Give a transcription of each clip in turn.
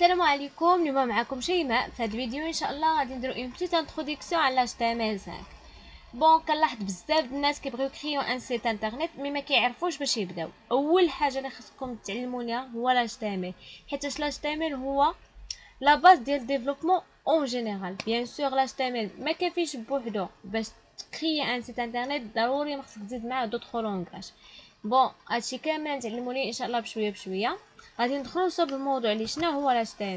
السلام عليكم. اليوم معكم شيماء. في هذا الفيديو ان شاء الله غادي نديرو اون بيتيت انتروداكسيون على HTML5. بون كنلاحظ بزاف الناس كيبغيو كريو ان سيت انترنت مي ما كيعرفوش باش يبداو. اول حاجه اللي خصكم تعلموا ليها هو HTML، حيت HTML هو لا باز ديال الديفلوبمون اون جينيرال. بيان سور HTML ما كافيش بوحدو باش تكري ان سيت انترنت، ضروري ما خصك تزيد معاه دوطخ لونغاج. بون هادشي كامل نتعلموا ليه ان شاء الله بشويه بشويه. غادي ندخلوا صوب الموضوع اللي شنو هو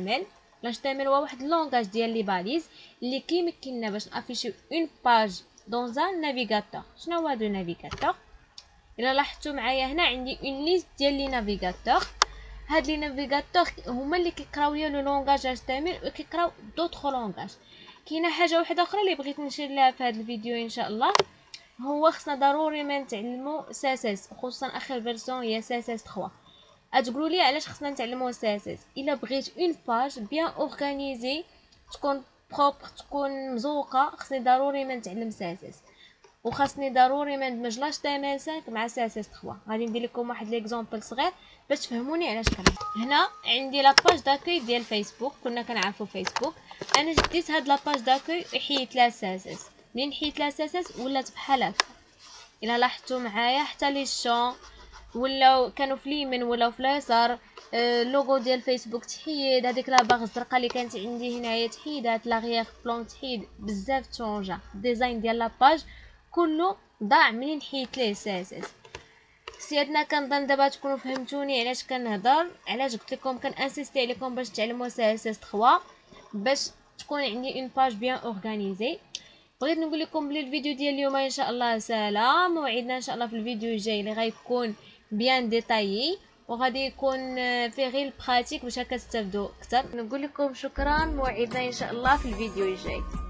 HTML هو واحد اللونغاج ديال لي باليز اللي كيمكننا باش نافيشيو اون باج دون ان نافيغاتور. شنو هو هذا النافيغاتور؟ الا لاحظتوا معايا هنا عندي اون ليست ديال لي نافيغاتور. هاد لي نافيغاتور هما اللي كيقراو ليا لو لونغاج HTML وكيقراو دوطخ لونغاج. كاينه حاجه واحده اخرى اللي بغيت نشير لها في هذا الفيديو ان شاء الله، هو خصنا ضروري ما نتعلموا CSS، خصوصا اخر فيرسون هي CSS 3. تقولوا لي علاش خصنا نتعلموا CSS؟ الا بغيت اون باج بيان اورغانيزي تكون بروبر تكون مزوقه، خصني ضروري ما نتعلم CSS، وخاصني ضروري ما ندمج HTML5 مع CSS 3. غادي ندير لكم واحد ليكزامبل صغير باش تفهموني علاش كنهضر. هنا عندي لاباج داكوي ديال فيسبوك، كنا كنعرفوا فيسبوك. انا جديت هاد لاباج داكوي وحيت لها CSS. منين حيت لها CSS ولات بحال هكا. الا لاحظتوا معايا حتى لي شون ولاو كانوا في اليمين ولاو في اليسار. اللوغو ديال فيسبوك تحيد، هذيك لا باغ الزرقاء اللي كانت عندي هنايا تحيدات، لاغيير بلون تحيد، بزاف تشونجا. الديزاين ديال لاباج كله ضاع منين حيت ليه CSS. سيادنا كنظن دابا تكونوا فهمتوني علاش كنهضر، علاش قلت لكم كنانسيستي عليكم باش تعلموا CSS 3 باش تكون عندي اون باج بيان اورغانيزي. بغيت نقول لكم بلي الفيديو ديال اليوم ان شاء الله سهله. موعدنا ان شاء الله في الفيديو الجاي اللي غيكون بيان ديتايي وغادي يكون فيه غير البراتيك باش هكا تستافدوا اكثر. نقول لكم شكرا، موعدنا ان شاء الله في الفيديو الجاي.